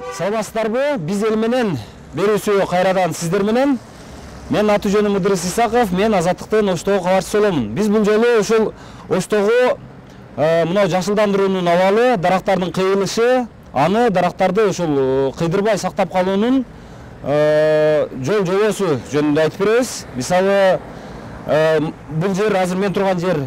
Саламатсыздарбы? Биз эл менен берүүсү кайрадан сиздер менен. Мен аты жөнүм Ыдырыс Исаков, мен Азаттыктын Оштогу кабарчысы боломун. Биз бул жолу ушул Оштогу мына жашылдандыруунун абалы, дарактардын кыйылышы, аны дарактарды ушул кыйдырбай сактап калуунун жол жобосу жөнүндө айтып беребиз. Мисалы, бул жер азыр мен турган жер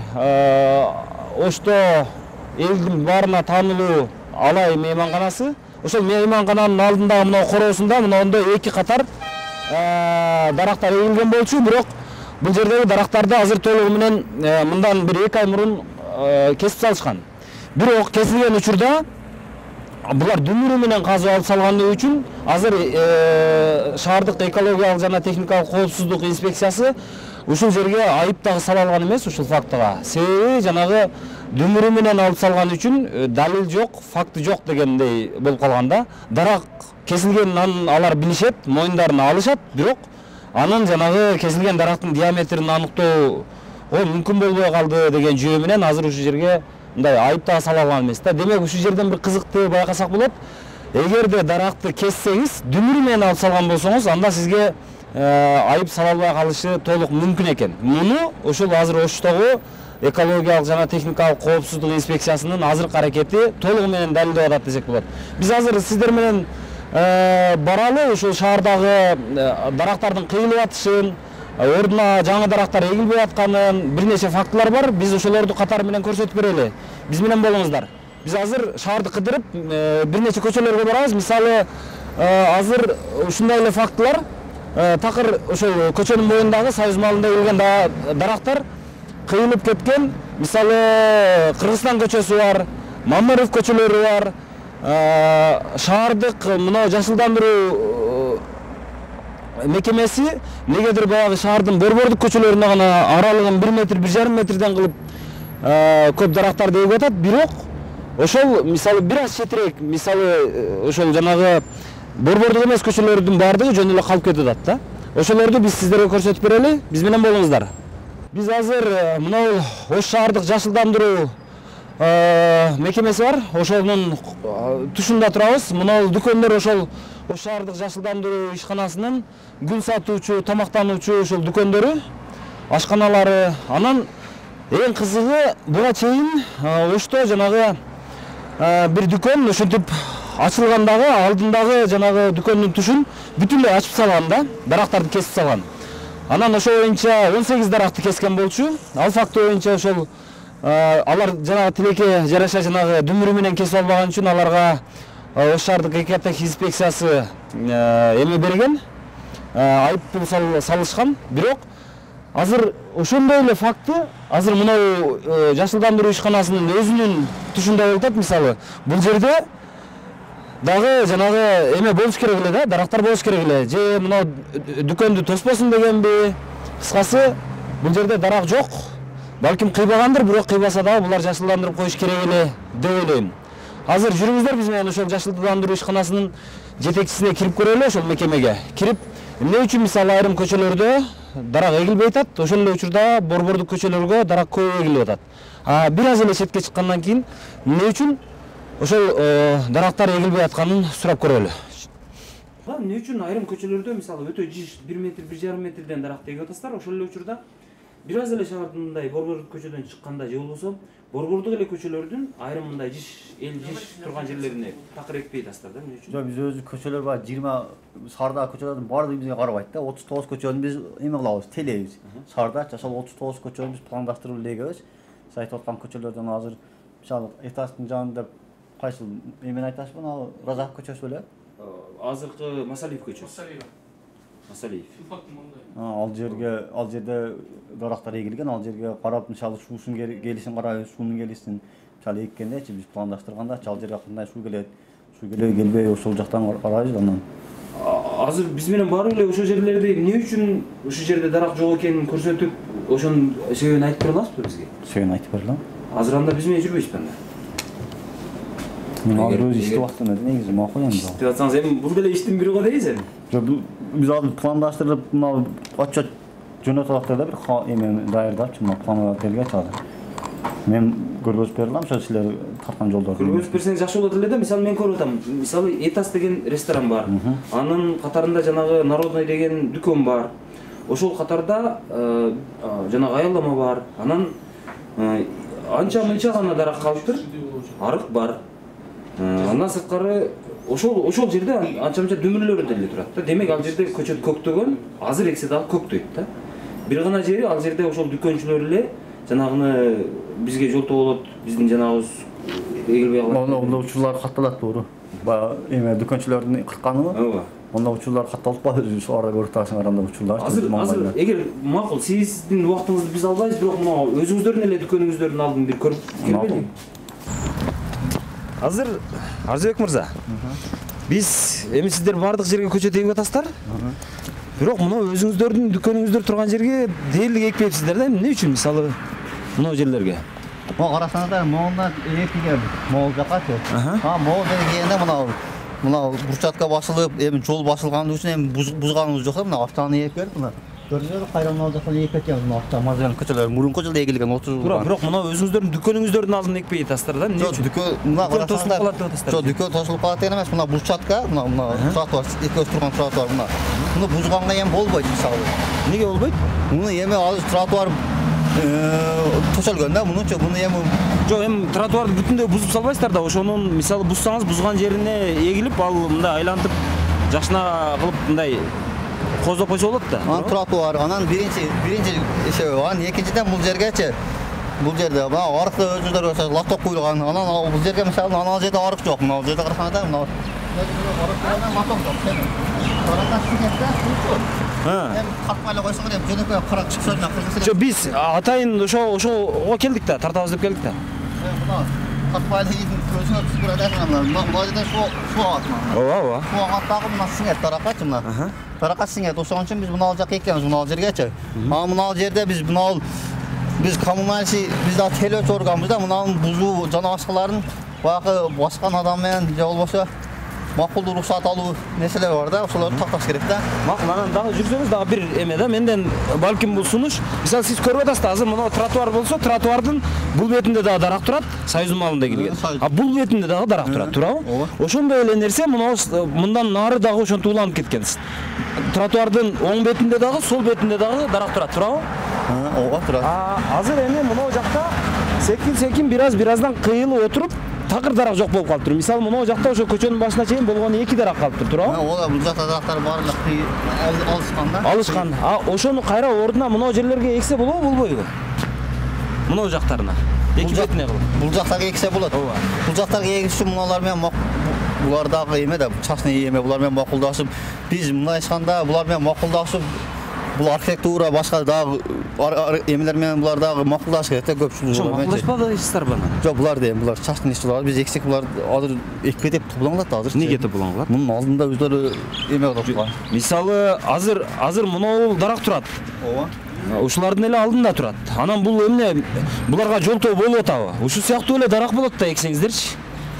Ошто элдин баарына таанылуу Алай мейманканасы. Ошол мейманкананын алдындагы мына короосунда мындай 2 катар дарактар эгилген болчу, бирок бул жердеги дарактарды азыр толугу менен мындан бир 2 ай мурун кесип салышкан. Бирок кесилген учурда булар дүмүрү менен казып алып салганы үчүн азыр шаардык экологиялык жана техникалык коопсуздук инспекциясы ушул жерге айып дагы сала алган эмес ушул фактыга. Себеби жанагы дүмүрү менен алып салган үчүн далил жок, факты жок дегендей болуп калганда, дарак кесилгенин алар билишет, моюндарына алышат, бирок анын жанагы кесилген дарактын диаметрин аныктоо мүмкүн болбой калды деген жүйө менен азыр ушул жерге мындай айып дагы сала алган эмес да. Демек ушул жерден бир кызыкты байкасак болот. Эгерде даракты кессеңиз, дүмүрү менен алып салган болсоңуз, анда сизге айып сала албай калышы толук мүмкүн экен. Муну ушул азыр Оштогу экологиялык жана техникалык коопсуздук инспекциясынын азыркы аракети толугу менен далилдеп атат десек болот. Биз азыр сиздер менен баралы ушул шаардагы дарактардын кыйылып атышын, ордуна жаңы дарактар эгилбей атканын бир нече фактылар бар. Биз ошолорду катары менен көрсөтүп берели. Биз менен болуңуздар. Биз азыр шаарды кыдырып бир нече көчөлөргө барабыз. Мисалы, азыр ушундай эле фактылар такыр ошол көчөнүн моюндагы Союз маалында эгилген дарактар кыйылып кеткен. Мисалы, Кыргызстан көчөсү бар, Мамыров көчөлөрү бар, шаардык мына жашылдандыруу мекемеси негедир баягы шаардын борбордук көчөлөрүнө гана аралыгын 1 метр, 1,5 метрден кылып көп дарактарды эгип атат. Бирок ошол мисалы бир аз четирээк, мисалы ошол жанагы борбордук эмес көчөлөрдүн баардыгы жөн эле калып кетип атат да. Ошолорду биз сиздерге көрсөтүп берели. Биз менен болуңуздар. Биз азыр мына Ош шаардык жашылдандыруу мекемеси бар. Ошонун тушунда турабыз. Мына дүкөндөр ошол Ош шаардык жашылдандыруу ишканасынын гүл сатуучу, тамактануучу ошол дүкөндөрү, ашканалары. Анан эң кызыгы буга чейин Ошто жанагы бир дүкөн ошентип ачылгандагы алдындагы жанагы дүкөндүн тушун бүтүнлөй ачып салган да, дарактарды кесип салган. Анан ошол боюнча 18 даракты кескен болчу. Ал факты боюнча ошол алар жанагы тилекке жараша жанагы дүмүрү менен кесип албаган үчүн аларга Ош шаардык экотех инспекциясы эме берген, айып пул салышкан. Бирок азыр ошондой эле факты азыр мына жашылдандыруу ишканасынын өзүнүн тушунда болуп атат. Мисалы, бул жерде дагы жанагы эме болуш керек эле да, дарактар болуш керек эле. Же мына дүкөндү тоспосун дегенби? Кыскасы, бул жерде дарак жок. Балким кыйбагандыр, бирок кыйбаса дагы булар жашылдандырып коюш керек эле деп ойлойм. Азыр жүрүңүздөр биз менен ошол жашылдандыруу ишканасынын жетекчисине кирип көрөлү, ошол мекемеге. Кирип, эмне үчүн мисалы айрым көчөлөрдө дарак эгилбей атат, ошол эле учурда борбордук көчөлөргө дарак көп эгилип атат. Бир аз эле четке чыккандан кийин эмне үчүн ошол дарактар эгилбей атканын сурап көрөлү. Эмне үчүн айрым көчөлөрдө мисалы өтө жиш 1 метр, 1,5 метрден дарак эгип атасыздар, ошол эле учурда бир аз эле шаардын мындай борбордук көчөдөн чыкканда же болбосо борбордук эле көчөлөрдүн айрым мындай жиш турган жерлерине такыр экпей атасыздар да, эмне үчүн? Жок, биз өзү көчөлөр бар, 20 шаардагы көчөлөрдүн баардыгы бизге карабайт да. 39 көчөнү биз эме кылабыз, телейбиз. Шаарда ошол 39 көчөнү биз пландаштырып элегебиз. Сиз айтып аткан көчөлөрдөн азыр мисалы этаждын жанында кайсы эмени айтасызбы, мына Разак көчөсү беле? Азыркы Масалиев көчөсү. Масалиев. Ал жерде дарактар эгилген, ал жерге карап мисалы суусун келишин карайбыз, суунун келишин мисалы эккендечи биз пландаштырганда ал жерге кандай суу келет, суу келбей ошол жактан карайбыз анан. Азыр биз менен баары эле ошол жерлерде эмне үчүн ушул жерде дарак жок экенин көрсөтүп, ошонун себебин айтып бере аласызбы бизге? Себебин айтып бере алам. Азыр анда биз менен жүрбөйсүзбү анда? Мен азыр өзү иштеп аттым эди, негизи макул эми. Иштеп атсаңыз эми бул деле иштин бири го дейсиз эми? Жок, биз азыр пландаштырып, мына отчет жөнөтүп аттык да, бир эме даярдапчы, мына планга келгечи азыр. Мен көргөзүп бере алам, ошо силер тарткан жолдор. Көргөзүп берсеңиз жакшы болот эле да. Мисалы мен көрүп атам. Мисалы Этас деген ресторан бар. Анын катарында жанагы Народный деген дүкөн бар. Ошол катарда жанагы аялдама бар. Анан анча-мынча гана дарак калыптыр. Арык бар. Андан сырткары ошол жерде анча-мынча дөмүрлөр деле турат да. Демек ал жерде көчөт көктөгөн, азыр эксе дагы көктөйт да. Бир гана жери ал жерде ошол дүкөнчүлөр эле жанагыны бизге жолтоо болот, биздин жанагыбыз эгилбей калат. Онда учурлар катталат тууру. Баягы эме дүкөнчүлөрдүн кылканыбы? Ооба. Онда учурлар катталып калды, ошол арада көрүп турасың аранда учурлар. Азыр эгер макул сиздин убактыңызды биз албайбыз, бирок мына өзүңүздөрдүн эле дүкөнүңүздөрдүн алдын бир көрүп келбелиби? Азыр Арзыбек мырза, биз эми сиздер бардык жерге көчөт эгип атасыздар. Бирок мына өзүңүздөрдүн дүкөнүңүздөр турган жерге дээрлик экпейсиздер да. Эмне үчүн мисалы мына жерлерге? Могу карасаңыздар, могундан экиген могул жакачы. Могул дегенде мына бурчатка басылып, эми жол басылган үчүн эми бузганыбыз жок да, мына автоны эп берип, мына көрдүңүзбү кайра мына жака эп кеткен мына автомобиль көчөлөр мурунку жылы эгилген 30 жыл. Туура, бирок мына өзүңүздөрдүн дүкөнүңүздөрдүн алдын экпей атасыздар да. Эмне үчүн? Дүкөн мына тосулуп калат деп атасыздар. Жок, дүкөн тосулуп калат деген эмес, мына бурчатка, мына тротуар, экөөс турган тротуар мына. Муну бузганга эми болбойт мисалы. Эмнеге болбойт? Муну эми азыр тротуар төшөлгөн да, мунучу муну эми Жок, эми тротуарды бүтүндөй бузуп салбайсыздар да, ошонун мисалы бузсаңыз бузган жерине эгилип, ал мындай айлантып жакшына кылып мындай козоп койсо болот да. Анан тротуар, анан биринчи эсеби, анан экинчиден бул жергечи. Бул жерде мына арыкты өзүңүздөр көрсөңүз лоток куйулган. Анан бул жерге мисалы анал жерде арык жок. Мына жерде карасаңыздар, мына арык лоток жок. Таракат сиңетте суу. Эми катпай эле койсоңор, эми жөнөкөй карак чыгып сөзүнө. Жок, биз атайын ошого келдик да, тартабыз деп келдик да. Мына катпай эле көзүнө түшүп турат мына жерде суу агат мына. Ооба. Суу агаттагы мына сиңет таракатчы мына. Таракат сиңет, ошон үчүн биз мына жака эккенбиз, мына жергечи. Мына жерде биз коммунальный, биз да телөөчү органбыз да, мынанын бузуу жана башкаларын баягы баскан адам менен же болбосо макулдуу уруксат алуу нерселер бар да, ошолорду такташ керек да. Макул, анан дагы жүрсөңүз дагы бир эме да, менден балким бул сунуш. Мисалы сиз көрүп атасыз да, азыр мына тротуар болсо, тротуардын бул бетинде дагы дарак турат, Союз маалында келген. А бул бетинде дагы дарак турат, туурабы? Ошондой эле нерсе мындан нары дагы ошентип уланып кеткен. Тротуардын оң бетинде дагы, сол бетинде дагы дарак турат, туурабы? Ооба, турат. Азыр эми мына жакта секин бираздан кыйылып отуруп такыр дарак жок болуп калыптыр. Мисалы мына жакта ошо көчөнүн башына чейин болгону 2 дарак калыптыр, туурабы? Ооба, бул жакта дарактар баардык алышкан да. Алышкан. Ошону кайра ордуна мына жерлерге эксе болобу, болбойбу? Мына жактарына. Эки бетине кылып. Бул жактарга эксе болот. Ооба. Бул жактарга эгиш үчүн муналар менен булар дагы эме да, частный эме, булар менен макулдашып, биз мына айтканда булар менен макулдашып, бул архитектура башка дагы эмелер менен булар дагы макулдаш керек да, көпчүлүк. Ошо макулдашпады дейсиздер бана? Жок, булар дейм, булар частный ишчилер, биз эксек булар азыр экпе деп топулаңлат азыр. Эмнеге топулаңлат? Мунун алдында өздөрү эме кылып турган. Мисалы азыр мына дарак турат. Ооба. Ушулардын эле алдында турат. Анан бул эмне буларга жолтоо болуп атабы? Ушул сыяктуу эле дарак болот да эксеңиздерчи.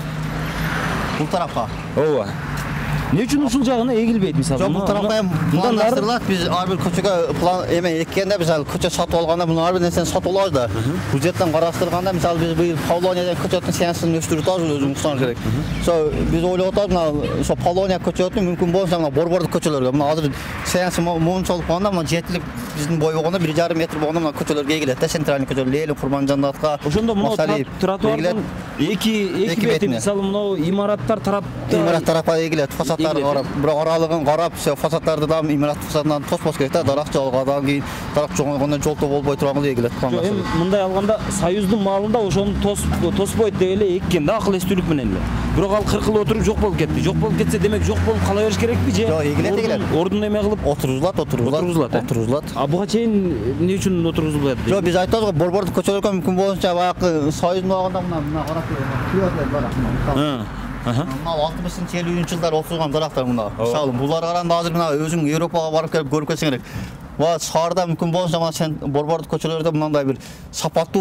Бул тарапка. Ооба. Не үчүн ушул жагына эгилбейт мисалы? Жок, бул тарапка эми пландаштырылат. Биз ар бир көчөгө план эме эккенде биз көчө сатып алганда муну ар бир нерсени сатып алабыз да. Бюджеттен караштырганда мисалы биз быйыл Павлония деген көчөттүн сеансын өстүрүп атабыз, өзүң уксаң керек. Биз ойлоп атабыз мына ошо Павлония көчөтүн мүмкүн болсо мына борбордук көчөлөргө, мына азыр сеансы моунча болуп калганда мына жетилип биздин бой болгондо 1,5 метр болгондо мына көчөлөргө эгилет да, центральный көчөлөр, Лелин, Курманжандатка. Ошондо мына тротуардын эки бети мисалы мына имараттар тарапка эгилет, фасадтарды карап, бирок аралыгын карап, фасадтарды да имарат фасадынан тоспос керек да, дарак жалгадан кийин дарак жогонгондо жолтоо болбой турган эгилет. Эми мындай алганда Союздун маалында ошону тоспойт деп эле эккен да, акыл эстүүлүк менен эле. Бирок ал 40 жыл отуруп жок болуп кетти. Жок болуп кетсе, демек жок болуп кала бериш керекпи же? Жок, эгилет. Ордун эме кылып отургузулат. А буга чейин эмне үчүн отургузулбайт? Жок, биз айтабыз го, борбордук көчөлөргө мүмкүн болсонча баягы Союздун убагында мына карап турган. Мына 60-50 жылдар отурган дарактар мына. Мисалы булар караганда азыр мына өзүң Европага барып келип көрүп келсең керек. Шаарда мүмкүн болсонча мына сен борбордук көчөлөрдө мындай бир сапаттуу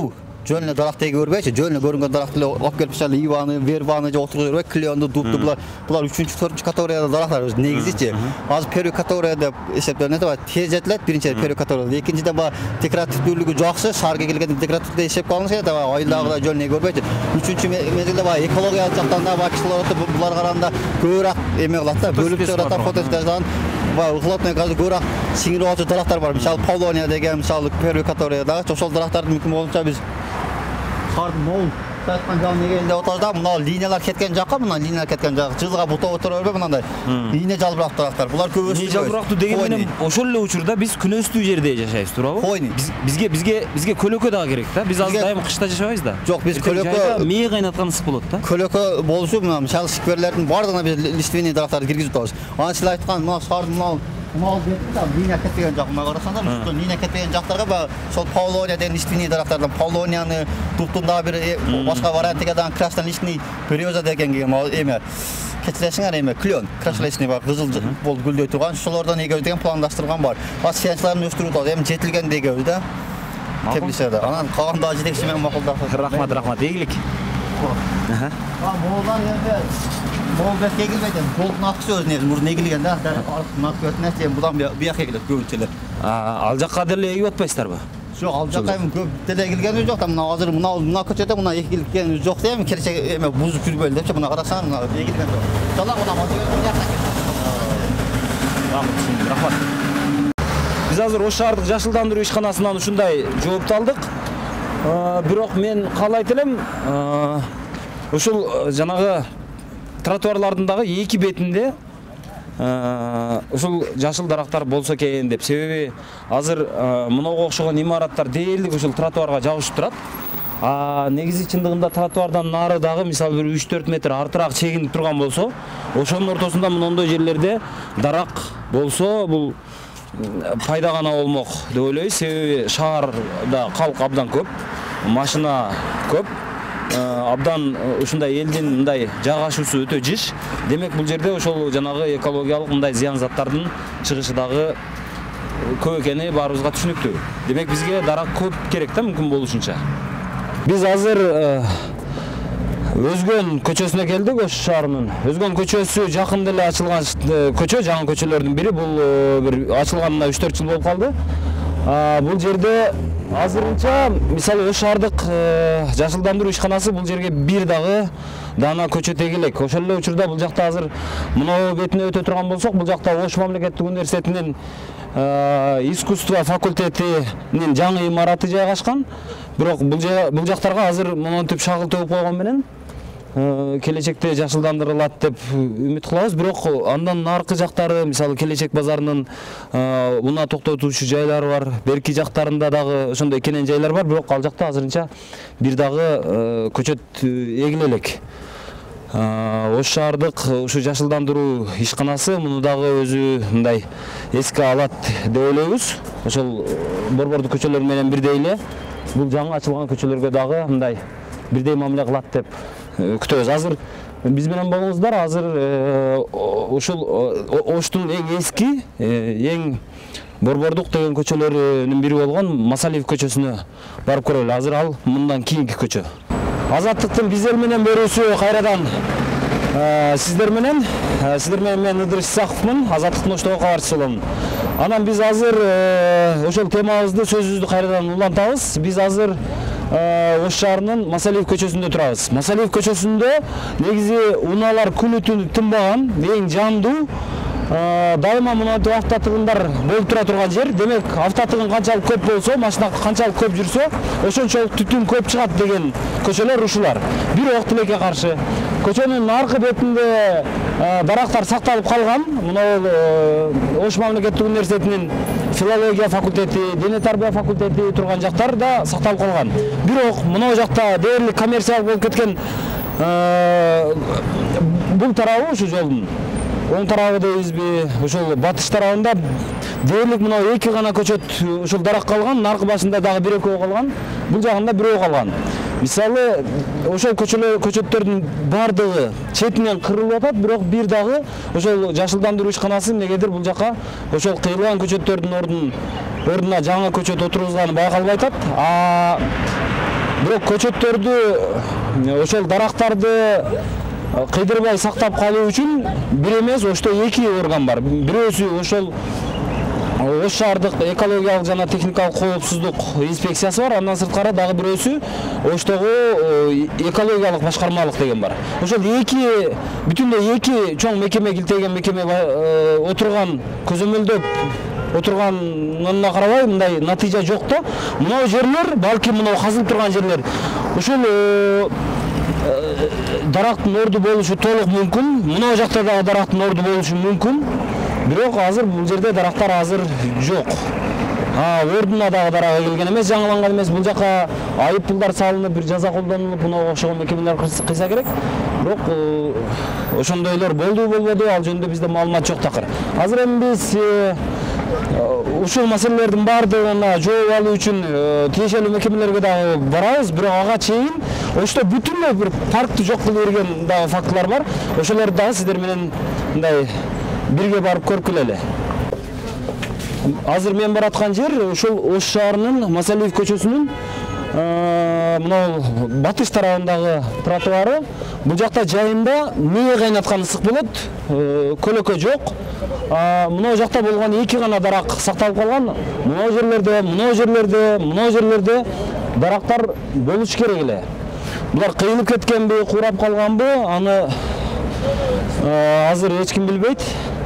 жөнүнө дарак теге бербейчи, жөнүнө көрүнгөн даракты алып келип мисалы иваны, вербаны же отургуза бербей, клеонду, дутtu булар 3-4 категорияда дарактар негизичи. Азыр первый категория деп эсептелет, тез жетилет, биринчи первый категория. Экинчиде декоративдүүлүгү жакшы, шаарга келгенде декоративде эсепке алынса керек, айылдагыдай жөнүнө көрбөйт. Үчүнчү мезгилде экология жактан да кишилер булар караганда көбүрөөк эме кылат да, бөлүп чыгарат, фотосуяждан Хлопный газы көбүрөөк сиңирип алчу дарактар бар. Мисалы Павлония деген, мисалы первый категориядагы ошол дарактарды мүмкүн болунча биз шаардын мол сайткан жагын негелинде отабыз да, мына линиялар кеткен жакка, мына линиялар кеткен жак, жылга бута отура бербей мындай линия жалбырак дарактар. Булар көбүсү линия жалбырактуу деген менен ошол эле учурда биз күнөстүү жерде жашайбыз, туурабы? Койни. Бизге көлөкө дагы керек да. Биз азыр дайым кышта жашабайбыз да. Жок, биз көлөкө мээ кайнаткан ысык болот да. Көлөкө болушу мына мисалы скверлердин бардыгына биз лиственный дарактарды киргизип атабыз. Аны сиз айткан мына шаардын мына линия кетпеген жак, мына карасаңдар, ушул линия кетпеген жактарга ошол Павлония деген лиственный дарактардан Павлонияны, Туттун дагы бир башка вариантыга дагы краснолистный береза деген эме кечиресиңер эме клен, краснолистный бар, кызыл болуп гүлдөй турган, ошолордон эгебиз деген пландаштырган бар. Сыянчыларын өстүрүп атабыз, эми жетилген дегебиз да. Теплиседе. Анан калганда жетекчи менен макулдашып. Рахмат, ийгилик. Молдар жерде мол бес эгилбейт, жолдун акысы өзү негизи мурун эгилген да, аркы нерсе будан бияка эгилет көбүнчөлөр. Ал жакка деле эгип атпайсыздарбы? Жок, ал жакка эми көп деле эгилгенибиз жок да, мына азыр мына көчөдө мына эгилгенибиз жок да, эми келечек эме бузуп жүрбөйлү депчи, мына карасаң мына эгилген жок. Жала мына мотивация жакта. Рахмат. Биз азыр Ош шаардык жашылдандыруу ишканасынан ушундай жоопту алдык. Бирок мен каалайт элем, ушул жанагы тротуарлардын дагы эки бетинде ушул жашыл дарактар болсо экен деп. Себеби азыр мынага окшогон имараттар дээрлик ушул тротуарга жабышып турат. Негизи чындыгында тротуардан нары дагы мисалы бир 3-4 метр артыраак чегинип турган болсо, ошонун ортосунда мындай жерлерде дарак болсо, бул пайда гана болмок деп ойлойбуз. Себеби шаарда калк абдан көп, машина көп, абдан ушундай элдин мындай жайгашуусу өтө жыш. Демек бул жерде ошол жанагы экологиялык мындай зыян заттардын чыгышы дагы көп экени баарыбызга түшүнүктүү. Демек бизге дарак көп керек да, мүмкүн болушунча. Биз азыр Өзгөн көчөсүнө келдик, Ош шаарынын. Өзгөн көчөсү жакында эле ачылган көчө, жаңы көчөлөрдүн бири. Бул бир ачылганына 3-4 жыл болуп калды. Бул жерде азырынча мисалы Ош шаардык жашылдандыруу ишканасы бул жерге бир дагы дана көчөт эгилек. Ошол эле учурда бул жакта азыр мына бетине өтө турган болсок, бул жакта Ош мамлекеттик университетинин искусство факультетинин жаңы имараты жайгашкан. Бирок бул жактарга азыр монтип шагыл төгүп койгон менен келечекте жашылдандырылат деп үмүт кылабыз. Бирок андан наркы жактары, мисалы Келечек базарынын унаа токтотуучу жайлары бар, берки жактарында дагы ошондой кенен жайлар бар. Бирок ал жакта азырынча бир дагы көчөт эгиле элек. Ош шаардык ушу жашылдандыруу ишканасы муну дагы өзү мындай эске алат деп ойлойбуз. Ошол борбордук көчөлөр менен бирдей эле бул жаңы ачылган көчөлөргө дагы мындай бирдей мамиле кылат деп күтөбүз. Азыр биз менен болуңуздар. Азыр ушул Оштун эң эски, эң борбордук деген көчөлөрүнүн бири болгон Масалиев көчөсүнө барып көрөлү. Азыр ал мындан кийинки көчө. Азаттыктын биздер менен берүүсү кайрадан сиздер менен мен Ыдырыш Исаковмун, Азаттыктын Оштогу кабарчысы боломун. Анан биз азыр ошол темабызды, сөзүбүздү кайрадан улантабыз. Биз азыр Ош шаарынын Масалиев көчөсүндө турабыз. Масалиев көчөсүндө негизи унаалар күнү түнү тынбаган, эң жандуу, дайыма мынтип автотыгындар болуп тура турган жер. Демек, автотыгын канчалык көп болсо, машина канчалык көп жүрсө, ошончолук түтүн көп чыгат деген көчөлөр ушулар. Бирок тилекке каршы көчөнүн аркы бетинде дарактар сакталып калган. Мына Ош мамлекеттик университетинин филология факультети, дене тарбия факультети турган жактар да сакталып калган. Бирок мына жакта дээрлик коммерциялык болуп кеткен бул тарабы ушу жолдун оң тарабы дейбизби, ошол батыш тарабында дээрлик мына эки гана көчөт ушул дарак калган, наркы башында дагы бир экөө калган, бул жагында бирөө калган. Мисалы, ошол көчөттөрдүн бардыгы четинен кырылып атат, бирок бир дагы ошол жашылдандыруу ишканасы эмнегедир бул жака ошол кыйылган көчөттөрдүн ордуна жаңы көчөт отургузганы байкалбай атат. Бирок көчөттөрдү ошол дарактарды кыйдырбай сактап калуу үчүн бир эмес, ошто 2 орган бар. Бирөөсү ошол Ош шаардык экологиялык жана техникалык коопсуздук инспекциясы бар. Андан сырткары дагы бирөөсү Оштогу экологиялык башкармалык деген бар. Ошол бүтүндөй 2 чоң мекеме, килтеген мекеме отурган, көзөмөлдөп отурганына карабай мындай натыйжа жок да. Мына жерлер, балки мына казылып турган жерлер, ушул дарактын орду болушу толук мүмкүн. Мына жакта дагы дарактын орду болушу мүмкүн. Бирок азыр бул жерде дарактар азыр жок. Ордуна дагы дарак эгилген эмес, жаңыланган эмес. Бул жака айып пулдар салынып, бир жаза колдонулуп, мына окшогон мекемелер кыйса керек. Бирок ошондойлор болбоду, ал жөнүндө бизде маалымат жок такыр. Азыр эми биз ушул маселелердин баардыгына жооп алуу үчүн тиешелүү мекемелерге дагы барабыз. Бирок ага чейин ошто бүтүндөй бир паркты жок кылып берген дагы фактылар бар. Ошолорду дагы сиздер менен мындай бирге барып көрүп келели. Азыр мен бараткан жер ушул Ош шаарынын Масалиев көчөсүнүн мына батыш тарабындагы тротуары. Бул жакта жайында мээ кайнаткан ысык болот, көлөкө жок. Мына жакта болгон 2 гана дарак сакталып калган. Мына жерлерде дарактар болуш керек эле. Булар кыйылып кеткенби, курап калганбы, аны азыр эч ким билбейт.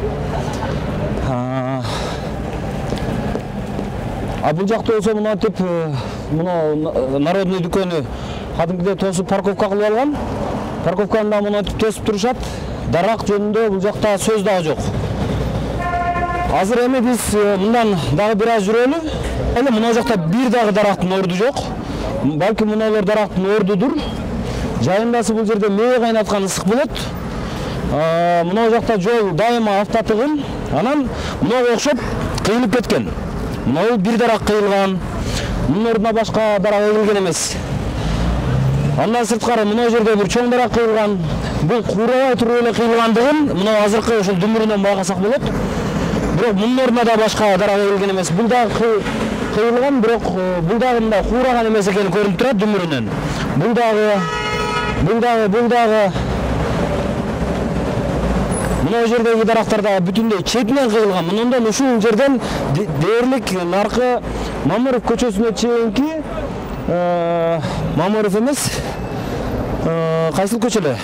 Бул жакта болсо мынтип народный дүкөнү кадимкидей тосуп парковка кылып алган. Парковканы да мынтип тосуп турушат. Дарак жөнүндө бул жакта сөз дагы жок. Азыр эми биз мындан дагы бир аз жүрөлү. Мына жакта бир дагы дарактын орду жок. Балки мыналар дарактын ордудур. Жайындасы бул жерде мээ кайнаткан ысык болот. Мына жакта жол дайыма автотыгын. Анан мынага окшоп кыйылып кеткен. Мына бир дарак кыйылган. Мунун ордуна башка дарак эгилген эмес. Андан сырткары мына жерде бир чоң дарак кыйылган. Бул куурабай туруп эле кыйылгандыгын мына азыркы ошол дүмүрүнөн байкасак болот. Бирок мунун ордуна да башка дарак эгилген эмес. Бул дагы кыйылган, бирок бул дагы мындай куураган эмес экени көрүнүп турат дүмүрүнөн. Бул дагы мына жердеги дарактар да бүтүндөй четинен кыйылган. Мындан ушул жерден дээрлик наркы Мамыров көчөсүнө чейинки Мамыров эмес, кайсыл көчө эле?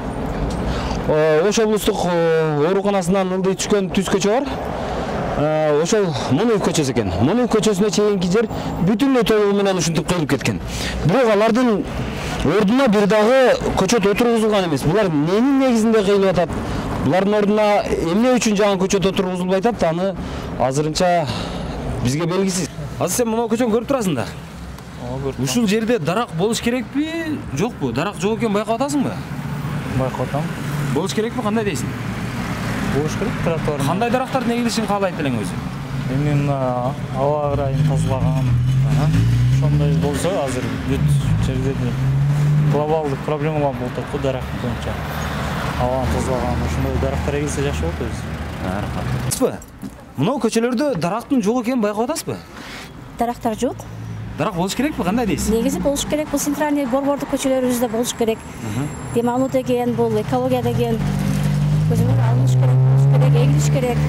Ош облустук ооруканасынан ылдый түшкөн түз көчө бар. Ошол Мунаев көчөсү экен. Мунаев көчөсүнө чейинки жер бүтүндөй толугу менен ушинтип кыйылып кеткен. Бирок алардын ордуна бир дагы көчөт отургузулган эмес. Булар эмненин негизинде кыйылып атат? Булардын ордуна эмне үчүн жаңы көчөт отургузулбай атат? Аны азырынча бизге белгисиз. Азыр сен мына көчөнү көрүп турасың да. Ушул жерде дарак болуш керекпи, жокпу? Дарак жок экенин байкап атасыңбы? Байкап атам. Болуш керекпи, кандай дейсиң? Болуш керек тротуар. Кандай дарактардын эгилишин каалайт элең өзү? Эми мына аба ырайын тазалаган. Ошондой болсо азыр бүт жерде глобалдык проблемалар болуп атат дарак боюнча. Абаны тазалаган, ошондой дарактар эгилсе жакшы болот өзү. Рахмат. Мына көчөлөрдө дарактын жок экенин байкап атасызбы? Дарактар жок. Дарак болуш керекпи, кандай дейсиз? Негизи болуш керек. Бул центральный борбордук көчөлөрүбүздө болуш керек. Дем алуу деген, бул экология деген көзөмөл алыныш керек, эгилиш керек.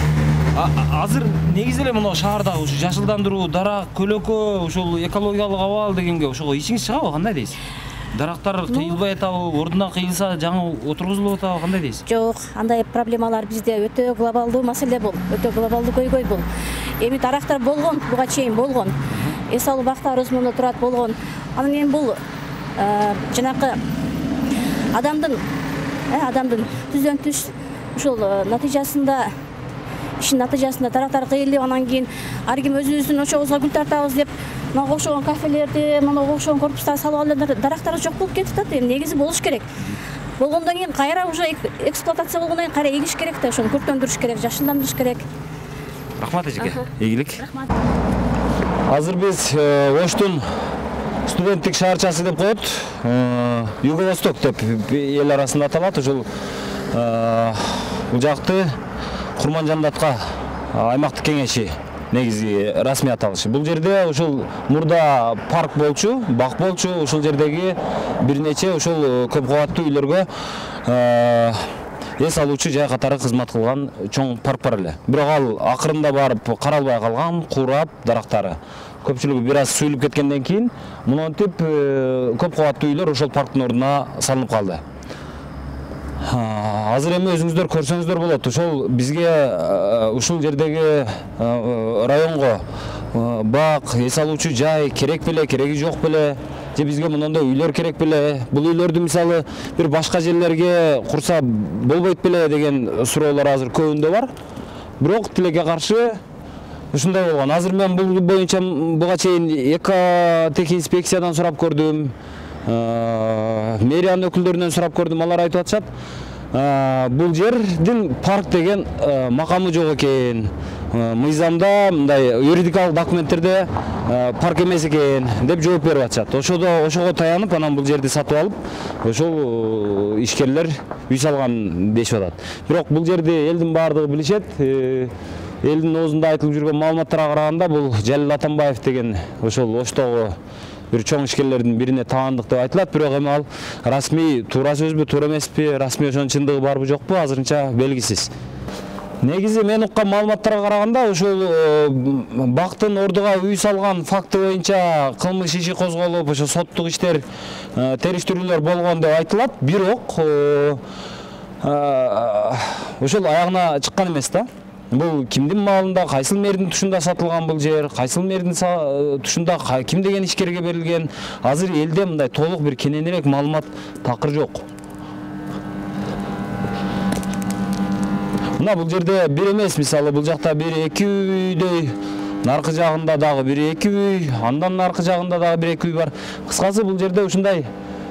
Азыр негизи эле мына шаарда ушу жашылдандыруу, дарак, көлөкө, ушул экологиялык абал дегенге ошого ичиңиз чыгабы, кандай дейсиз? Дарактар кыйылбай атабы, ордуна кыйылса жаңы отургузулуп атабы, кандай дейсиз? Жок, андай проблемалар бизде өтө глобалдуу маселе бул, өтө глобалдуу көйгөй бул. Эми дарактар болгон, буга чейин болгон. Эс алуу бактарыбыз мында турат болгон. Анан эми бул жанакы адамдын түздөн түз ушул натыйжасында иштин натыйжасында дарактар кыйылып, анан кийин ар ким өзүбүздүн ошобузга гүл тартабыз деп мына окшогон кафелерди, мына окшогон корпустарды салып алганда дарактар жок болуп кетип атат. Эми негизи болуш керек. Болгондон кийин кайра уже эксплуатация болгондон кийин кайра эгиш керек да, ошону көркөндүрүш керек, жашылдандырыш керек. Рахмат эжеке. Ийгилик. Рахмат. Азыр биз Оштун студенттик шаарчасы деп коет. Юго-Восток деп эл арасында аталат. Ушул бул жакты Курманжандатка аймактык кеңеши негизи расмий аталышы. Бул жерде ушул мурда парк болчу, бак болчу, ушул жердеги бир нече ушул көп кабаттуу үйлөргө эс алуучу жай катары кызмат кылган чоң парк бар эле. Бирок ал акырында барып каралбай калган, курап, дарактары. Көпчүлүгү бир аз сүйлүп кеткенден кийин монтип көп кабаттуу үйлөр ошол парктын ордуна салынып калды. Азыр эми өзүңүздөр көрсөңүздөр болот. Ошол бизге ушул жердеги районго бак, эс алуучу жай керек беле, кереги жок беле? Же бизге мындай үйлөр керек беле? Бул үйлөрдү мисалы бир башка жерлерге курса болбойт беле деген суроолор азыр көбүндө бар. Бирок тилекке каршы ушундай болгон. Азыр мен бул боюнча буга чейин экотех инспекциядан сурап көрдүм. Мэриянын өкүлдөрүнөн сурап көрдүм. Алар айтып атышат, бул жердин парк деген макамы жок экен. Мыйзамда мындай юридикалык документтерде парк эмес экен деп жооп берип атышат. Ошого таянып анан бул жерди сатып алып, ошол ишкерлер үй салган дешип атат. Бирок бул жерди элдин баардыгы билишет. Элдин оозунда айтылып жүргөн маалыматтарга караганда бул Жалил Атамбаев деген ошол Оштогу бир чоң ишкерлердин бирине таандык деп айтылат. Бирок эми ал расмий туура сөзбү, туура эмеспи, расмий ошонун чындыгы барбы жокпу азырынча белгисиз. Негизи мен уккан маалыматтарга караганда ошол бактын ордуга үй салган факты боюнча кылмыш иши козголуп, ошо соттук иштер, териштирүүлөр болгон деп айтылат. Бирок ошол аягына чыккан эмес да. Бул кимдин малында, кайсыл мэрдин тушунда сатылган бул жер, кайсыл мэрдин тушунда ким деген ишкерге берилген, азыр элде мындай толук бир кененирээк маалымат такыр жок. Мына бул жерде бир эмес, мисалы бул жакта бир эки үйдөй, наркы жагында дагы бир эки үй, андан наркы жагында дагы бир эки үй бар. Кыскасы бул жерде ушундай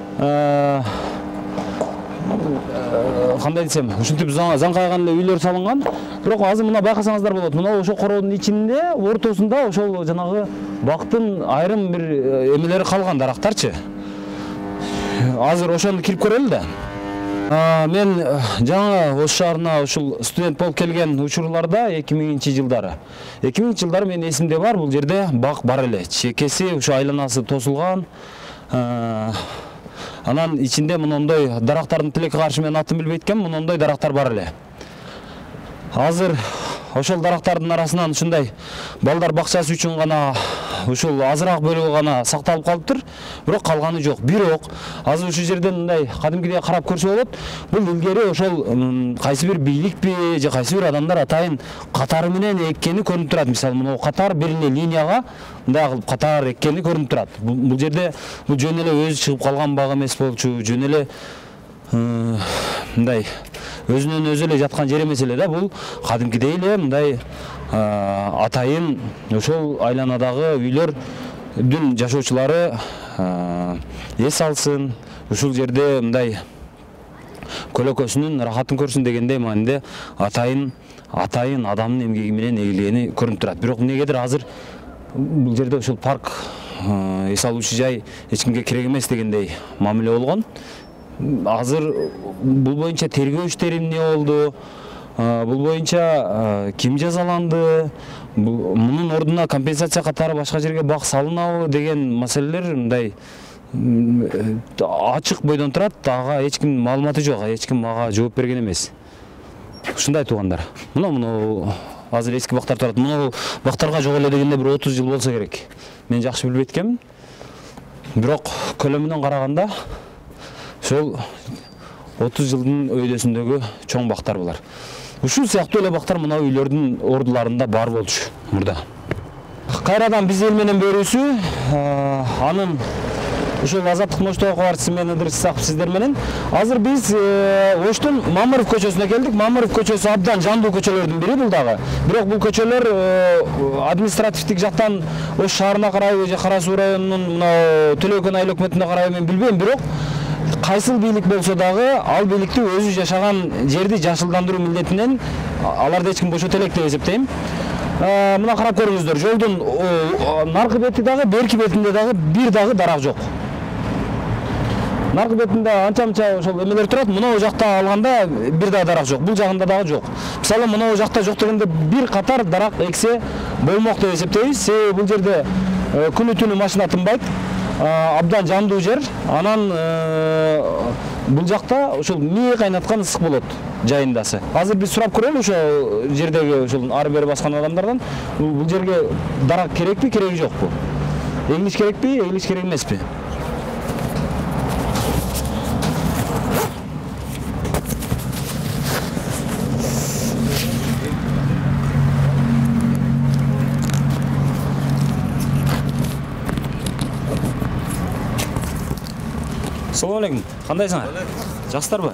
кандай десем, ушинтип заң кайган эле үйлөр салынган. Бирок азыр мына байкасаңыздар болот. Мына ошол короодун ичинде, ортосунда ошол жанагы бактын айрым бир эмелери калган, дарактарчы. Азыр ошону кирип көрөлү да. Мен жаңы Ош шаарына ушул студент болуп келген учурларда 2000-жылдары. 2000-жылдары менин эсимде бар, бул жерде бак бар эле. Чекеси ушу айланасы тосулган. Анан ичинде мындай дарактардын тилекке каршы мен атын билбейт экенмин, мындай дарактар бар эле. Азыр ошол дарактардын арасынан ушундай балдар бакчасы үчүн гана ушул азыраак бөлүгү гана сакталып калыптыр, бирок калганы жок. Бирок азыр ушул жерден мындай кадимкидей карап көрсө болот. Бул илгери ошол кайсы бир бийликпи же кайсы бир адамдар атайын катары менен эккени көрүнүп турат. Мисалы мына катар бир эле линияга мындай кылып катар эккени көрүнүп турат. Бул жерде бул жөн эле өзү чыгып калган бак эмес болчу, жөн эле мындай өзүнөн өзү эле жаткан жер эмес эле да. Бул кадимкидей эле мындай атайын ошол айланадагы үйлөрдүн жашоочулары эс алсын, ушул жерде мындай көлөкөсүнүн рахатын көрсүн дегендей маанинде атайын адамдын эмгеги менен эгилгени көрүнүп турат. Бирок эмнегедир азыр бул жерде ушул парк эс алуучу жай эч кимге керек эмес дегендей мамиле болгон. Азыр бул боюнча тергөө иштери эмне болду? Бул боюнча ким жазаланды? Мунун ордуна компенсация катары башка жерге бак салынабы деген маселелер мындай ачык бойдон турат. Ага эч ким маалыматы жок, эч ким ага жооп берген эмес. Ушундай туугандар. Мына азыр эски бактар турат. Мына бактарга жок эле дегенде бир 30 жыл болсо керек. Мен жакшы билбейт экенмин. Бирок көлөмүнөн караганда ошол 30 жылдын өйдөсүндөгү чоң бактар булар. Ушул сыяктуу эле бактар мына үйлөрдүн ордуларында бар болчу мурда. Кайрадан биз эл менен бөрүсү, анын ушул Азаттыктын Оштогу кабарчысы мен Ыдырыс Исаков сиздер менен. Азыр биз Оштун Мамыров көчөсүнө келдик. Мамыров көчөсү абдан жандуу көчөлөрдүн бири бул дагы. Бирок бул көчөлөр административдик жактан Ош шаарына карайбы же Кара Суу районунун мына Төлөкөн айыл өкмөтүнө карайбы мен билбейм, бирок кайсыл бийлик болсо дагы ал бийликти өзү жашаган жерди жашылдандыруу милдетинен аларды эч ким бошото элек деп эсептейм. Мына карап көрүңүздөр, жолдун наркы бети дагы, берки бетинде дагы бир дагы дарак жок. наркы бетинде анча-мынча ошол эмелер турат. Мына жакта алганда бир да дарак жок. Бул жагында дагы жок. Мисалы мына жакта жок дегенде бир катар дарак эксе болмок деп эсептейбиз. Себеби бул жерде күнү түнү машина тынбайт. Абдан жандуу жер. Анан бул жакта ошол мээ кайнаткан ысык болот жайындасы. Азыр биз сурап көрөлү ошо жердеги ошол ары бери баскан адамдардан бул жерге дарак керекпи, кереги жокпу? Эгилиш керекпи, эгилиш керек эмеспи? Assalamu alaikum. Кандайсыңар? Жакшысыздарбы?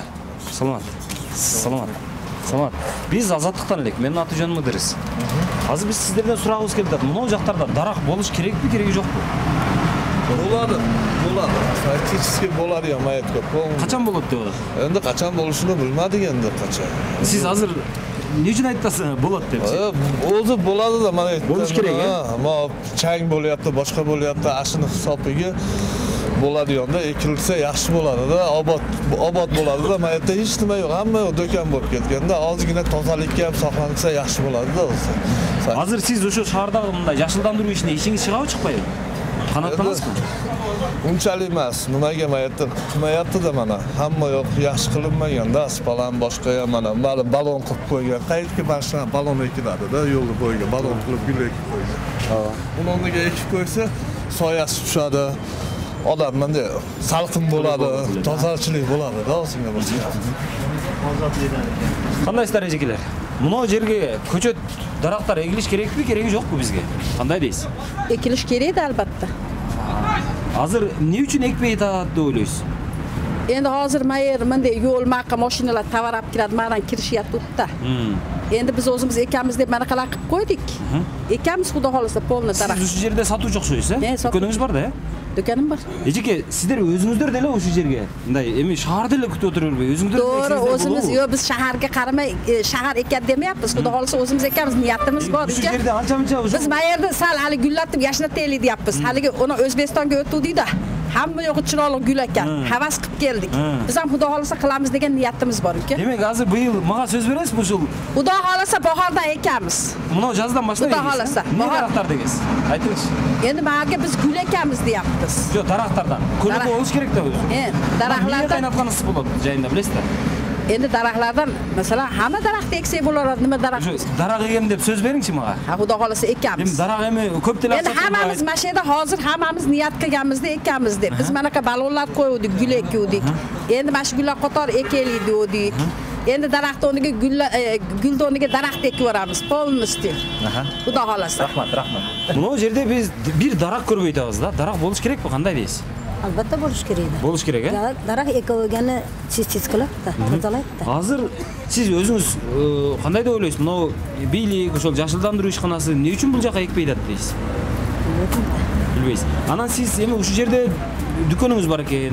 Саламат. Биз Азаттыктан элек. Менин аты жөнүм Ыдырыс. Азыр биз сиздерден сурагыбыз келип атат. Мына жактарда дарак болуш керекпи, кереги жокпу? Болады. Фактически болот я маят көп. Качан болот деп атат? Энди качан болушуну билмедик энди качан. Сиз азыр эмне үчүн айтасыз болот депчи? Өзү болады да мана болуш керек, Ма чайың болуп, башка болуп, ашыны сапыгы болады янда экилсе жакшы болады да, обод болады да. Маятта эч неме жок, хамма дөкөн болуп кеткен да. Азгына тазалыкка сактанса жакшы болады да. Азыр сиз ошо шаардагы мындай жашылдандыруу ишине ишиңиз чыгабы чыкпайбы? Канааттанасызбы? Унчалык эмес. Нимеге маятта кылмаятты да мана. Хамма жок, жакшы кылынмаган да. Спалан башка мана баллон кылып койгон. Кайтки машина баллон экилады да, жолду бойго баллон кылып гүл экип койгон. Муну экип койсо соясы түшөдү. Adam mende salkın boladı, tozalçılık boladı da osuna başka. Кандайсыздар эжекелер? Мына жерге көчөт дарактар эгилиш керекпи, кереги жокпу бизге? Кандай дейсиз? Экилиш керек албатта. Азыр эмне үчүн экпей атат деп ойлойсуз? Endi hozir mayer mende yo'l maqa mashinalar tovar olib kiradi, mendan kirishyapti da. Endi biz o'zimiz ekamiz deb mana qilib qo'ydik. Ekamiz xudo xolasa polni daraxt. Siz o'sha yerda sotuvchi o'xshaysiz, Do'koningiz bor-da, Do'konim bor. Ejike, sizlar o'zingizlar dela o'sha yerga. Bunday endi shaharda elе kutib o'tiribsiz. O'zingizlar To'g'ri, o'zimiz yo'q, biz shaharga qaramay, shahar ekan demayapmiz. Xudo xolasa o'zimiz ekamiz, niyatimiz bor ekan. O'sha yerda ancha-muncha biz mayerda sal hali gullatib yashnataylik deyapmiz. Haligi uni O'zbekistonga o'tuvdik-da. Hamma yo'q chiroyli gul ekan. Havas qilib keldik. Biz ham xudo xolasa qilamiz degan niyatimiz bor ekan. Demak, hozir bu yil menga so'z berasizmi shu? Xudo xolasa bahorda ekamiz. Buni yozdan boshlab Xudo xolasa. Daraxtlar degisiz. Aytingchi. Endi menga biz gul ekamiz deyapmiz. Yo'q, daraxtlardan. Ko'lak bo'lish kerak-da o'zi. Daraxtlardan qaynatgan issiq bo'ladi joyinda, bilasizlar. Endi daraxtlardan, masalan, hamma daraxt eksak bo'laradi, nima daraxt? Daraxt egem deb so'z beringchi menga. Ha, xudo xolasa ekamiz. Endi daraxt emi ko'p tilab Endi hammamiz mana shu yerda hozir hammamiz niyat qilganmizda ekamiz deb. Biz mana shu balonlar qo'ydik, gul ekdik. Endi mana shu gullar qator ekaylik dedik. Endi daraxt o'rniga gul o'rniga daraxt ekib yuboramiz, polnosti. Xudo xolasa. Rahmat. Buni yerda biz bir daraxt ko'rib o'tamiz-da. Daraxt bo'lish kerakmi, qanday deysiz? Albatta bo'lish kerak. Bo'lish kerak, a? Daraxt ekilgani chiz qiladi, tozalaydi. Hozir siz o'zingiz qanday deb o'ylaysiz? Mana biylik, o'shol jashildandirish ishxonasi ne uchun bu yoqqa ekpaydi deysiz? Bilmaysiz. Anan siz endi o'sha yerda do'koningiz bor ekan.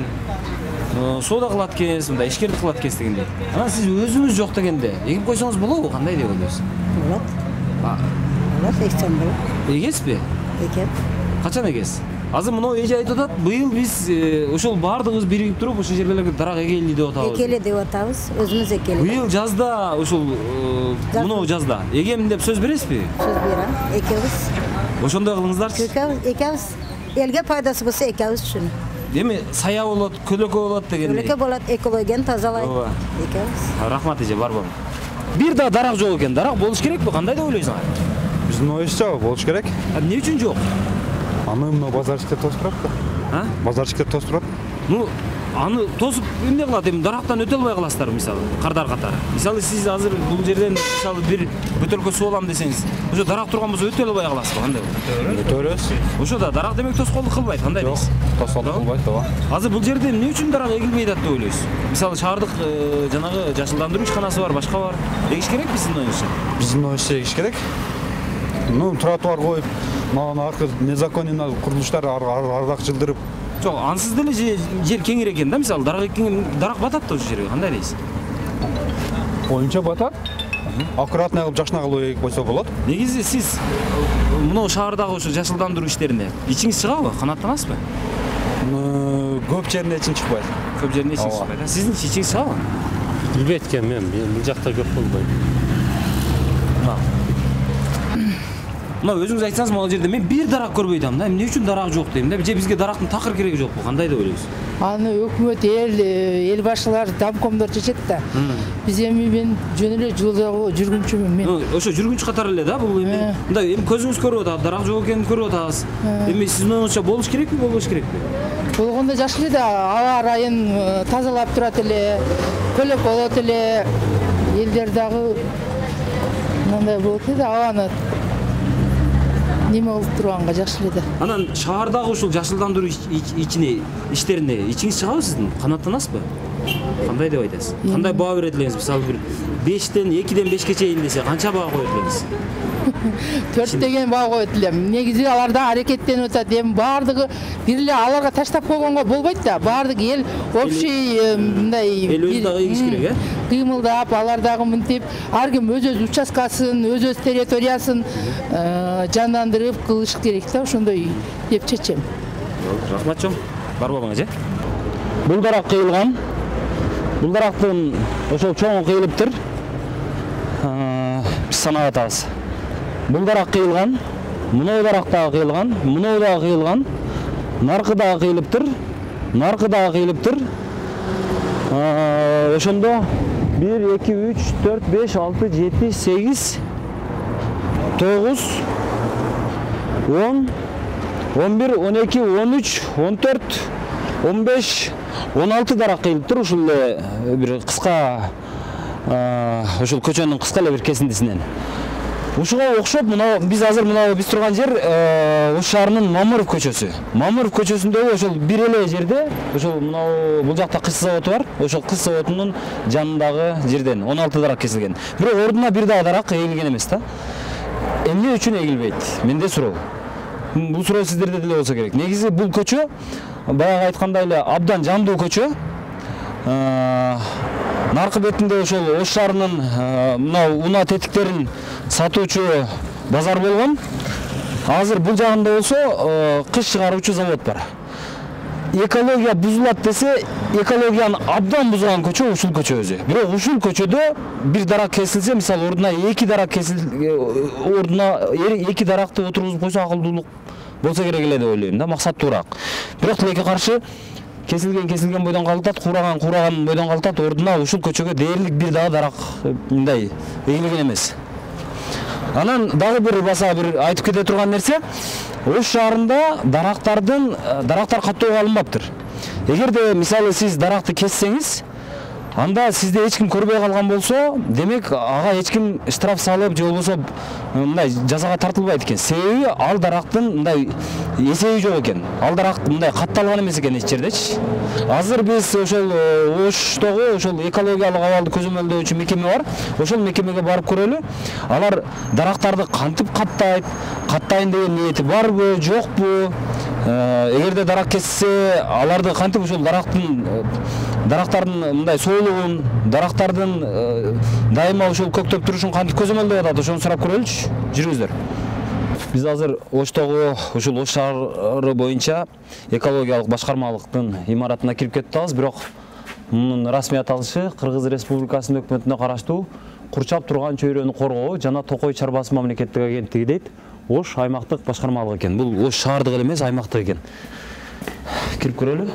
Savdo qiladi ekansiz, bunday ishkirlik qiladi ekansiz deganda. Anan siz o'zingiz yo'q deganda ekib qo'ysangiz bo'ladimi? Qanday deb o'ylaysiz? Bo'ladi. Bo'ladi, eksan bo'ladi. Egesizmi? Ekan. Qachon egesiz? Hozir buni eji aytib atadi, bu yil biz o'shol bardığımız birikib turib o'sha yerlarga daraxt ekaylik deb atamiz. Ekaylik deb atamiz, o'zimiz ekaylik. Bu yil yozda o'shol buni yozda egem deb so'z berasizmi? So'z beraman, ekamiz. O'shonday qilingizlarchi. Ekamiz. Elga foydasi bo'lsa ekamiz shuni. Demi saya bo'ladi, ko'laka bo'ladi deganda. Ko'laka bo'ladi, ekologiyan tozalaydi. Ekamiz. Rahmat eje, bor bo'ldi. Bir da daraxt yo'q ekan, daraxt bo'lish kerakmi? Qanday deb o'ylaysiz? Bizning o'yishcha bo'lish kerak. Ne uchun yo'q? Аны мына базарчиктер тосып турат-да. Базарчиктер тосып турат. Ну, аны тосып эмне кылат? Эми дарактан өтө албай каласыздар, мисалы, кардар катары. Мисалы, сиз азыр бул жерден мисалы бир бөтөлкө суу алам десеңиз, ошо дарак турган болсо өтө албай каласызбы, кандай? Өтө беребиз. Ошо да дарак демек тоскоолдук кылбайт, кандай дейсиз? Тоскоолдук кылбайт, ооба. Азыр бул жерде эмне үчүн дарак эгилбейт деп ойлойсуз? Мисалы, шаардык жанагы жашылдандыруу ишканасы бар, башка бар. Эгиш керекпи сиздин оюңузча? Биздин оюшча эгиш керек. Ну, тротуар коюп, мына аркы незаконный курулуштар ардак жылдырып. Жок, ансыз деле жер кеңир экен да, мисалы, дарак батат да ошол жерге, кандай дейсиз? Оюнча батат. Аккуратный кылып жакшына кылып эгип койсо болот. Негизи сиз мына шаардагы ошо жашылдандыруу иштерине ичиңиз чыгабы? Канааттанасызбы? Көп жеріне ешін шықпайды. Көп жеріне ешін шықпайды. Сіздің шешең шыға ма? Білбеткен мен бұл жақта көп болмайды. Мына өзіңіз айтсаңыз, мына жерде мен бір дарақ көрбей атам да. Не үшін дарақ жоқ деймін да. Же бізге дарақтың тақыр керегі жоқ бұл. Қандай деп ойлайсыз? Аны өкмөт эл башчылар, дамкомдор чечет да. Биз эми мен жөн эле жолдо жүргүнчүмүн мен. Ошо жүргүнчү катары эле да бул эми. Мындай эми көзүңүз көрүп атат, дарак жок экенин көрүп атабыз. Эми сиздин оюңузча болуш керекпи, болбош керекпи? Болгондо жакшы эле да, аба ырайын тазалап турат эле, көлөк болот эле. Элдер дагы мындай болот эле да, абаны неме кылып турганга жакшы эле да. Анан шаардагы ушул жашылдандыруу иштерине ичиңиз чыгабы сиздин? Канааттанасызбы? Кандай деп айтасыз? Кандай баа берет элеңиз? Мисалы бир 5ден 2ден 5ке чейин десе канча баа коет элеңиз? 4 деген баа коет элем. Негизи аларда аракеттенип атат. Эми баардыгы бир эле аларга таштап койгонго болбойт да. Баардык эл общий мындай эл өз дагы ийгиш керек, кыймылдап, алар дагы мынтип, ар ким өз участкасын, өз территориясын жандандырып кылыш керек да, ошондой деп чечем. Рахмат чоң. Бар болуңуз, же? Бул дарак кыйылган. Бул дарактын ошол чоңу кыйылыптыр. Биз санап атабыз. Бул дарак кыйылган, мынау дарак дагы кыйылган, мынау дагы кыйылган, наркы дагы кыйылыптыр, наркы дагы кыйылыптыр. Ошондо 1, 2, 3, 4, 5, 6, 7, 8, 9, 10, 11, 12, 13, 14, 15, 16 дарак кыйылыптыр. Ушул бир кыска, ушул көчөнүн кыска эле бир кесиндисинен. Ушуга окшоп, биз азыр биз турган жер Ош шаарынын Мамыров көчөсү. Мамыров көчөсүндөгү ошол бир эле жерде, ошол бул жакта кыш заводу бар. Ошол кыш заводунун жанындагы жерден 16 дарак кесилген. Бирок ордуна бир дагы дарак эгилген эмес да. Эмне үчүн эгилбейт? Менде суроо. Бул суроо сиздерде деле болсо керек. Негизи бул көчө баягы айткандай эле абдан жандуу көчө. Наркы бетинде ошол Ош шаарынын мына унаа тетиктерин сатуучу базар болгон. Азыр бул жагында болсо кыш чыгаруучу завод бар. Экология бузулат десе, экологияны абдан бузган көчө ушул көчө өзү. Бирок ушул көчөдө бир дарак кесилсе, мисалы ордуна 2 дарак ордуна 2 даракты отургузуп койсо акылдуулук болсо керек эле деп ойлойм да, максаттуураак. Бирок тилекке каршы кесилген бойдон калдат, кураган бойдон калдат, ордуна ушул көчөгө дээрлик бир дагы дарак мындай эгилген эмес. Анан дагы бир баса бир айтып кете турган нерсе, Ош шаарында дарактар каттоого алынбаптыр. Эгерде мисалы сиз даракты кессеңиз, анда сизди эч ким көрбөй калган болсо, демек ага эч ким штраф салып же болбосо мындай жазага тартылбайт экен. Себеби ал дарактын мындай эсеби жок экен. Ал дарак мындай катталган эмес экен эч жердечи. Азыр биз ошол Оштогу ошол экологиялык абалды көзөмөлдөөчү мекеме бар. Ошол мекемеге барып көрөлү. Алар дарактарды кантип каттайын деген ниети барбы, жокпу? Эгерде дарак кессе, аларды кантип ошол дарактардын мындай соолугун, дарактардын дайыма ошол көктөп турушун кантип көзөмөлдөп атат, ошону сурап көрөлүчү. Жүрүңүздөр. Биз азыр Оштогу ушул Ош шаары боюнча экологиялык башкармалыктын имаратына кирип кетип атабыз, бирок мунун расмий аталышы Кыргыз Республикасынын өкмөтүнө караштуу Курчап турган чөйрөнү коргоо жана Токой чарбасы мамлекеттик агенттиги дейт. Ош аймактык башкармалык экен. Бул Ош шаардык эле эмес, аймактык экен. Кирип көрөлү.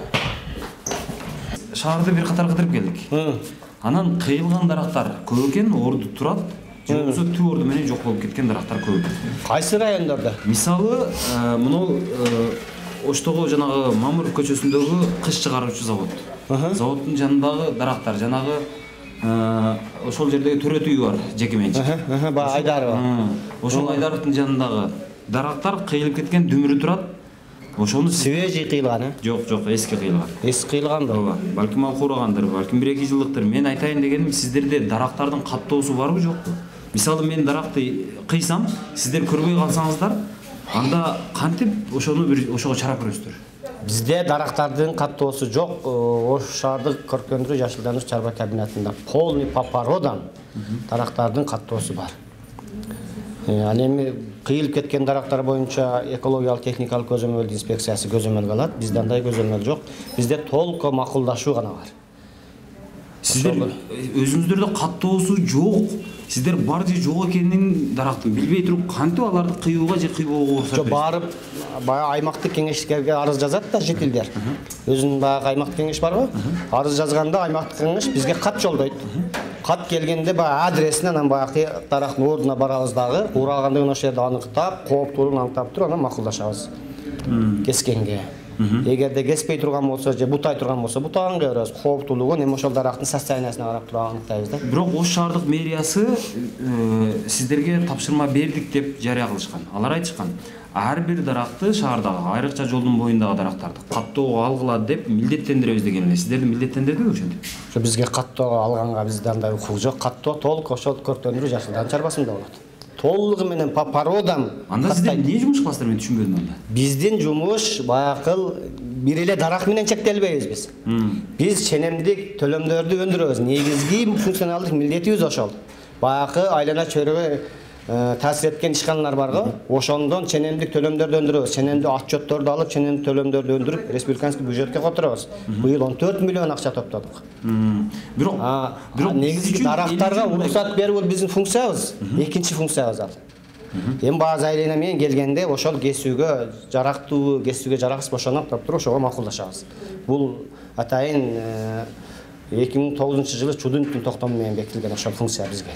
Шаарды бир катар кыдырып келдик. Анан кыйылган дарактар көп экен, орду турат. Же болбосо түп орду менен жок болуп кеткен дарактар көп экен. Кайсы райондордо? Мисалы, мынау Оштогу жанагы Мамыров көчөсүндөгү кыш чыгаруучу завод. Заводдун жанындагы дарактар, жанагы ошол жердеги төрөт үйү бар, жеке менчик. Баа Айдарова. Ошол Айдаровдун жанындагы дарактар кыйылып кеткен, дүмүрү турат. Ошону свежий кыйылган, Жок, эски кыйылган. Эски кыйылганбы? Ооба, балким ал курагандыр, балким 1-2 жылдыктыр. Мен айтайын дегеним, сиздерде дарактардын каттоосу барбы, жокпу? Мисалы мен даракты кыйсам, сиздер көрбөй калсаңыздар, анда кантип ошого чара көрөсүздөр? Бизде дарактардын каттоосу жок. Ош шаардык көркөндүрүү жашылдандыруу чарба комбинатында полный по породам дарактардын каттоосу бар. Ал эми кыйылып кеткен дарактар боюнча экологиялык техникалык көзөмөлдү инспекциясы көзөмөлгө алат. Бизде андай көзөмөл жок. Бизде толук макулдашуу гана бар. Сиздер өзүңүздөрдө каттоосу жок, сиздер бар же жок экенин дарактын билбей туруп кантип аларды кыюуга же кыйбоого уруксат бересиз? Барып баягы аймактык кеңештерге арыз жазат да жителдер. Өзүнүн баягы аймактык кеңеш барбы? Арыз жазганда аймактык кеңеш бизге кат жолдойт. Кат келгенде баягы адресине анан баягы дарактын ордуна барабыз дагы, ураганда ошол жерде аныктап, кооптуулугун аныктап туруп анан макулдашабыз. Кескенге. Эгерде кеспей турган болсо же бутай турган болсо бутаганга беребиз. Кооптуулугун эми ошол дарактын состояниясына карап туруп аныктайбыз да. Бирок Ош шаардык мэриясы сиздерге тапшырма бердик деп жарыя кылышкан. Алар айтышкан, ар бир даракты шаардагы, айрыкча жолдун боюндагы дарактарды каттоого алгыла деп милдеттендиребиз деген эле. Сиздерди милдеттендирдиби ошентип? Ошо бизге каттоого алганга бизде андай укук жок. Каттоо толук ошол көрктөндүрүү жашылдан чарбасында болот. Толугу менен по породам. Анда сиздер эмне жумуш кыласыздар, мен түшүнбөдүм анда. Биздин жумуш баягы бир эле дарак менен чектелбейбиз биз. Биз ченемдик төлөмдөрдү өндүрөбүз. Негизги функционалдык милдетибиз ошол. Баягы айлана чөйрөгө таасир эткен ишканалар барго, ошондон ченемдик төлөмдөрдү өндүрөбүз. Ченемдик отчеттөрдү алып, ченемдик төлөмдөрдү өндүрүп, республиканский бюджетке которобуз. Быйыл 14 миллион акча топтодук. Бирок негизги дарактарга уруксат берүү биздин функциябыз. Экинчи функциябыз ал. Эми база айлана менен келгенде ошол кесүүгө жарактуу, кесүүгө жараксыз бошоноп туруп ошого макулдашабыз. Бул атайын 2009 жылы чудунтун токтому менен бекитилген ошол функция бизге.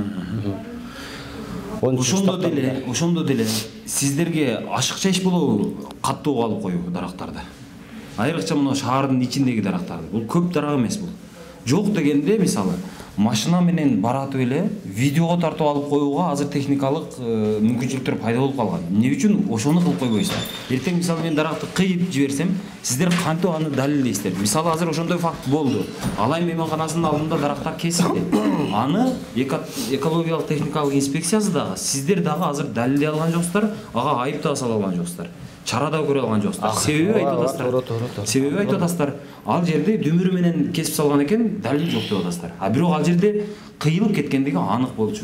Ошондо деле сиздерге ашыкча иш болобу каттоого алып коюу дарактарды? Айрыкча мына шаардын ичиндеги дарактарды. Бул көп дарак эмес бул. Жок дегенде мисалы машина менен баратып эле видеого тартып алып коюуга азыр техникалык мүмкүнчүлүктөр пайда болуп калган. Эмне үчүн ошону кылып койбойсуздар? Эртең мисалы мен даракты кыйып жиберсем, сиздер кантип аны далилдейсиздер? Мисалы азыр ошондой факт болду. Алай мейманканасынын алдында дарактар кесилди. Аны экологиялык техникалык инспекциясы дагы, сиздер дагы азыр далилдей алган жоксуздар, ага айып да сала алган жоксуздар. Чара да көрө алган жоксуздар. Себеби айтып атасыздар. Себеби айтып атасыздар. Ал жерде дүмүрү менен кесип салган экен, далил жок деп атасыздар. А бирок ал жерде кыйылып кеткендиги анык болчу.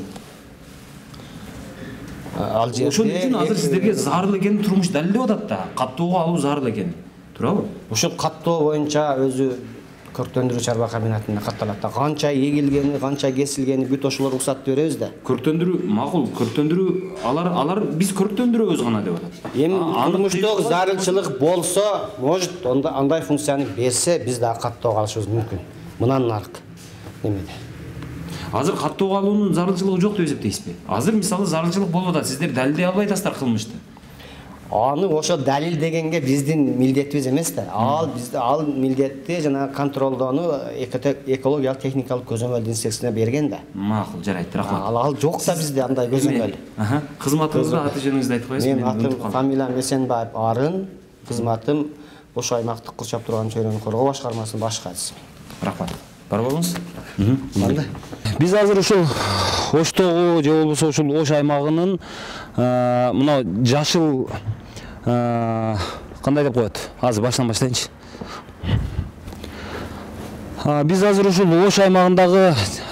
Ал жерде ошон үчүн азыр сиздерге зарыл экенин турмуш далилдеп атат да. Каттоого алуу зарыл экени. Туурабы? Ушул каттоо боюнча өзү көрктөндүрүү чарба комбинатына катталат да. Канча эгилгени, канча кесилгени бүт ошолор уруксат беребиз да. Көрктөндүрүү макул, көрктөндүрүү алар биз көрктөндүрөбүз гана деп атат. Эми турмуштагы зарылчылык болсо, может андай функцияны берсе, биз да каттоого алышыбыз мүмкүн. Мындан аркы немеде. Азыр каттоого алуунун зарылчылыгы жок деп эсептейсизби? Азыр мисалы зарылчылык болуп атат, сиздер далилдей албай атасыздар кылмышты. Аны ошо далил дегенге биздин милдетибиз эмес да. Ал милдетти жана контролдоону экологиялык техникалык көзөмөл инспекциясына берген да. Макул, жарайт, рахмат. Ал жок да бизде андай көзөмөл. Кызматыңызды, аты жөнүңүздү айтып коесузбу? Мен атым фамилиям Эсенбаев Арын, кызматым Ош аймактык кыл чаптырган чөйрөнү коргоо башкармасынын баш катчысы. Рахмат. Бар болуңуз. Биз азыр ушул Оштогу же болбосо ушул Ош аймагынын мына жашыл кандай деп коет? Азыр баштан баштайынчы. Биз азыр ушул Ош аймагындагы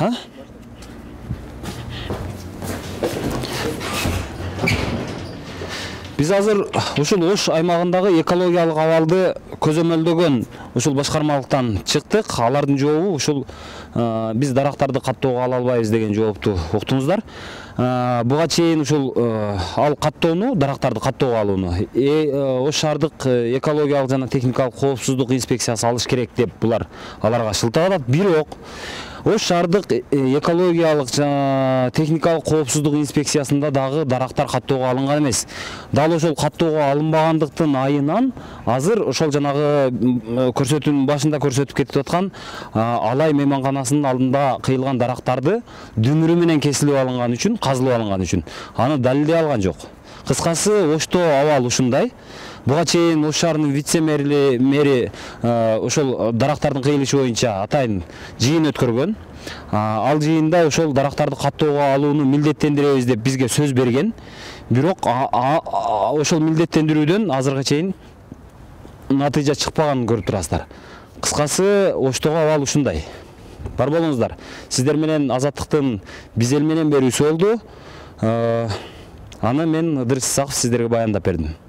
Биз азыр ушул Ош аймагындагы экологиялык абалды көзөмөлдөгөн ушул башкармалыктан чыктык. Алардын жообу ушул биз дарактарды каттоого ала албайбыз деген жоопту уктуңуздар. Буга чейин ушул ал каттоону, дарактарды каттоого алууну Ош шаардык экологиялык жана техникалык коопсуздук инспекциясы алыш керек деп булар аларга шылтап атат. Бирок Ош шаардык экологиялык жана техникалык коопсуздук инспекциясында дагы дарактар каттоого алынган эмес. Дал ошол каттоого алынбагандыктын айынан азыр ошол жанагы көрсөтүүнүн башында көрсөтүп кетип аткан Алай мейманканасынын алдында кыйылган дарактарды дүмүрү менен кесилип алынган үчүн, казылып алынган үчүн аны далилдей алган жок. Кыскасы Ошто абал ушундай. Буга чейин Ош шаарынын вице-мэри ошол дарактардын кыйылышы боюнча атайын жыйын өткөргөн. Ал жыйында ошол дарактарды каттоого алууну милдеттендиребиз деп бизге сөз берген. Бирок ошол милдеттендирүүдөн азыркыга чейин натыйжа чыкпаганын көрүп турасыздар. Кыскасы Оштогу абал ушундай. Бар болуңуздар. Сиздер менен Азаттыктын биз эл менен берүүсү болду. Аны мен Ыдырыс Исаков сиздерге баяндап бердим.